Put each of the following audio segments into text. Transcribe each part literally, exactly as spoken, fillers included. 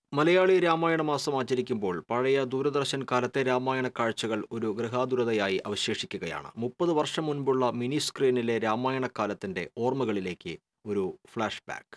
മലയാളി രാമായണ മാസം ആചരിക്കുമ്പോൾ പഴയ ദൂരദർശൻ കാലത്തെ രാമായണ കാഴ്ചകൾ ഒരു ഗൃഹാതുരതയായി അവശേഷിക്കുകയാണ്. മുപ്പത് വർഷം മുൻപുള്ള മിനി സ്ക്രീനിലെ രാമായണ കാലത്തിന്റെ ഓർമ്മകളിലേക്ക് ഒരു ഫ്ലാഷ് ബാക്ക്.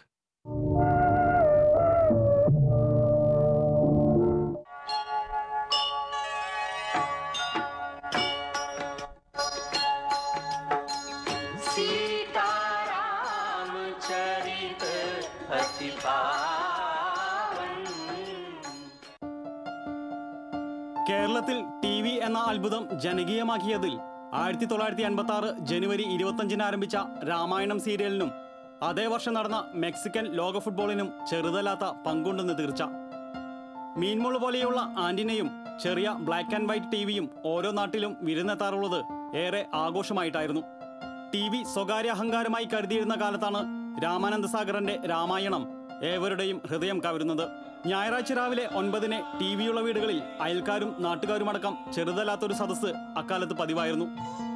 കേരളത്തിൽ ടി വി എന്ന അത്ഭുതം ജനകീയമാക്കിയതിൽ ആയിരത്തി തൊള്ളായിരത്തി അൻപത്തി ആറ് ജനുവരി ഇരുപത്തഞ്ചിന് ആരംഭിച്ച രാമായണം സീരിയലിനും അതേ വർഷം നടന്ന മെക്സിക്കൻ ലോക ഫുട്ബോളിനും ചെറുതല്ലാത്ത പങ്കുണ്ടെന്ന് തീർച്ച. മീൻമുള് പോലെയുള്ള ആന്റിനയും ചെറിയ ബ്ലാക്ക് ആൻഡ് വൈറ്റ് ടി വിയും ഓരോ നാട്ടിലും വിരുന്നെത്താറുള്ളത് ഏറെ ആഘോഷമായിട്ടായിരുന്നു. ടി വി സ്വകാര്യ അഹങ്കാരമായി കരുതിയിരുന്ന കാലത്താണ് രാമാനന്ദ സാഗറിന്റെ രാമായണം ഏവരുടെയും ഹൃദയം കവരുന്നത്. ഞായറാഴ്ച രാവിലെ ഒൻപതിന് ടി വിയുള്ള വീടുകളിൽ അയൽക്കാരും നാട്ടുകാരുമടക്കം ചെറുതല്ലാത്തൊരു സദസ്സ് അക്കാലത്ത് പതിവായിരുന്നു.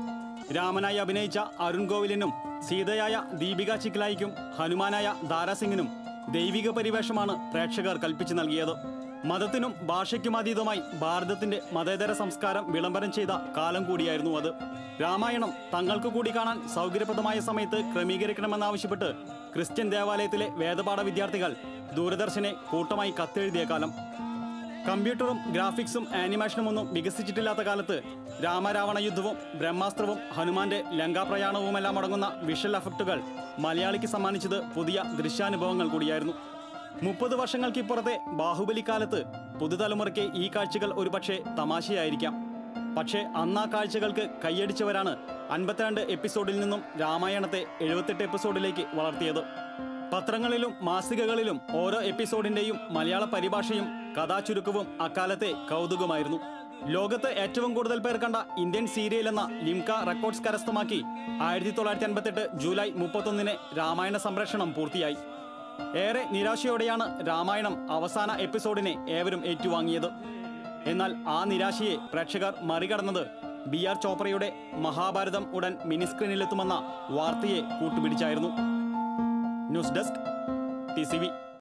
രാമനായി അഭിനയിച്ച അരുൺ ഗോവിലിനും സീതയായ ദീപിക ചിക്ലായിക്കും ഹനുമാനായ ദാരാസിംഗിനും ദൈവിക പരിവേഷമാണ് പ്രേക്ഷകർ കൽപ്പിച്ചു നൽകിയത്. മതത്തിനും ഭാഷയ്ക്കും അതീതമായി ഭാരതത്തിന്റെ മതേതര സംസ്കാരം വിളംബരം ചെയ്ത കാലം കൂടിയായിരുന്നു അത്. രാമായണം തങ്ങൾക്ക് കൂടി കാണാൻ സൗകര്യപ്രദമായ സമയത്ത് ക്രമീകരിക്കണമെന്നാവശ്യപ്പെട്ട് ക്രിസ്ത്യൻ ദേവാലയത്തിലെ വേദപാഠ വിദ്യാർത്ഥികൾ ദൂരദർശനെ കൂട്ടമായി കത്തെഴുതിയ കാലം. കമ്പ്യൂട്ടറും ഗ്രാഫിക്സും ആനിമേഷനും ഒന്നും വികസിച്ചിട്ടില്ലാത്ത കാലത്ത് രാമരാവണ യുദ്ധവും ബ്രഹ്മാസ്ത്രവും ഹനുമാന്റെ ലങ്കാപ്രയാണവുമെല്ലാം അടങ്ങുന്ന വിഷ്വൽ എഫക്റ്റുകൾ മലയാളിക്ക് സമ്മാനിച്ചത് പുതിയ ദൃശ്യാനുഭവങ്ങൾ കൂടിയായിരുന്നു. മുപ്പത് വർഷങ്ങൾക്കിപ്പുറത്തെ ബാഹുബലി കാലത്ത് പുതുതലമുറയ്ക്ക് ഈ കാഴ്ചകൾ ഒരുപക്ഷെ തമാശയായിരിക്കാം. പക്ഷേ അന്ന് ആ കാഴ്ചകൾക്ക് കൈയടിച്ചവരാണ് അൻപത്തിരണ്ട് എപ്പിസോഡിൽ നിന്നും രാമായണത്തെ എഴുപത്തെട്ട് എപ്പിസോഡിലേക്ക് വളർത്തിയത്. പത്രങ്ങളിലും മാസികകളിലും ഓരോ എപ്പിസോഡിന്റെയും മലയാള പരിഭാഷയും കഥാചുരുക്കവും അക്കാലത്തെ കൗതുകമായിരുന്നു. ലോകത്ത് ഏറ്റവും കൂടുതൽ പേർ കണ്ട ഇന്ത്യൻ സീരിയൽ എന്ന ലിംക റെക്കോർഡ്സ് കരസ്ഥമാക്കി ആയിരത്തി തൊള്ളായിരത്തി അൻപത്തെട്ട് ജൂലൈ മുപ്പത്തൊന്നിന് രാമായണ സംപ്രേഷണം പൂർത്തിയായി. ഏറെ നിരാശയോടെയാണ് രാമായണം അവസാന എപ്പിസോഡിനെ ഏവരും ഏറ്റുവാങ്ങിയത്. എന്നാൽ ആ നിരാശയെ പ്രേക്ഷകർ മറികടന്നത് ബി ആർ ചോപ്രയുടെ മഹാഭാരതം ഉടൻ മിനിസ്ക്രീനിലെത്തുമെന്ന വാർത്തയെ കൂട്ടുപിടിച്ചായിരുന്നു. News desk T C V.